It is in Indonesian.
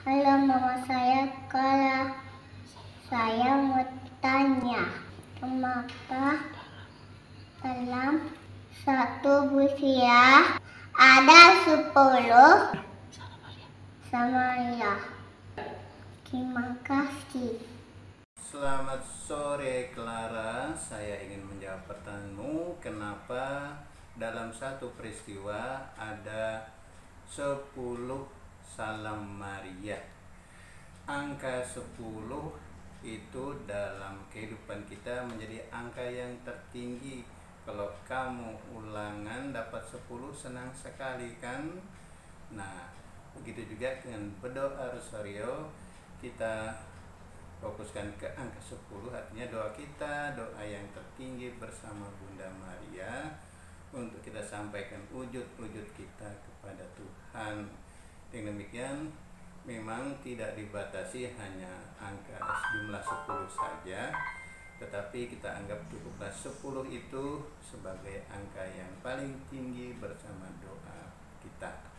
Halo mama saya, kalau saya mau tanya, kenapa dalam satu busia ada 10 Samaria? Terima kasih. Selamat sore Clara, saya ingin menjawab pertanyaanmu, kenapa dalam satu peristiwa ada 10 salam Maria. Angka 10 itu dalam kehidupan kita menjadi angka yang tertinggi. Kalau kamu ulangan dapat 10 senang sekali kan? Nah, begitu juga dengan berdoa rosario, kita fokuskan ke angka 10, artinya doa kita, doa yang tertinggi bersama Bunda Maria untuk kita sampaikan wujud-wujud kita kepada Tuhan. Dengan demikian memang tidak dibatasi hanya angka jumlah 10 saja, tetapi kita anggap cukuplah 10 itu sebagai angka yang paling tinggi bersama doa kita.